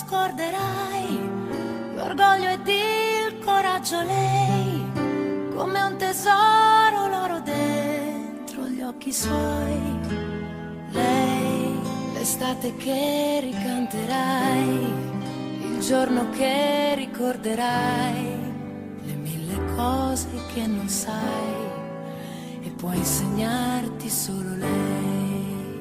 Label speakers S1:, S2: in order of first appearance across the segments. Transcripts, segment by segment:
S1: scorderai l'orgoglio ed il coraggio, lei come un tesoro, l'oro dentro gli occhi suoi. Lei, l'estate che ricanterai, il giorno che ricorderai, le mille cose che non sai e può insegnarti solo lei.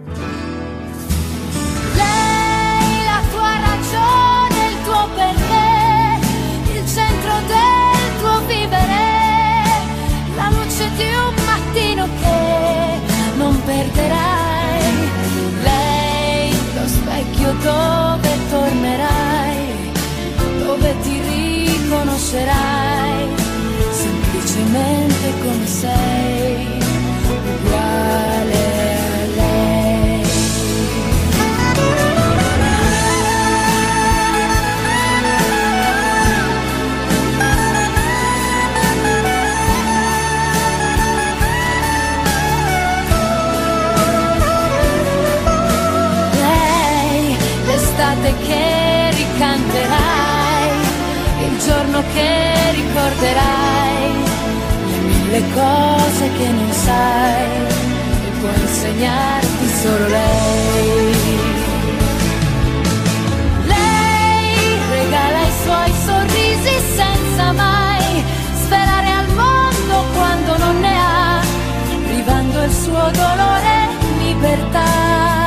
S1: Lei, la tua ragione, il tuo perché, il centro del tuo vivere, la luce di un mattino che non perderai. Lei, lo specchio dove tornerai, dove ti riconoscerai, semplicemente come sei, uguale a lei. Lei, l'estate che ricanterai, il giorno che ricorderai, le mille cose che non sai e può insegnarti solo lei. Lei regala i suoi sorrisi senza mai svelare al mondo quando non ne ha, privando il suo dolore libertà.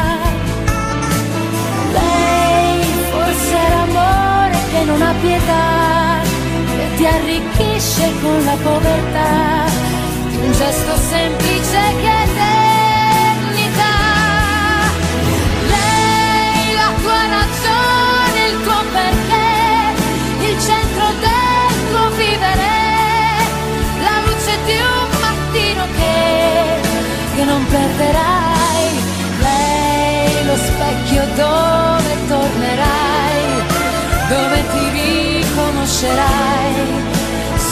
S1: Lei forse è l'amore che non ha pietà e ti arricchisce con la povertà di un gesto semplice che è eternità. Lei, la tua ragione, il tuo perché, il centro del tuo vivere, la luce di un mattino che non perderai. Lei, lo specchio dove tornerai, dove ti riconoscerai,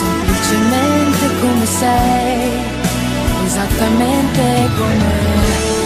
S1: semplicemente come sei, esattamente come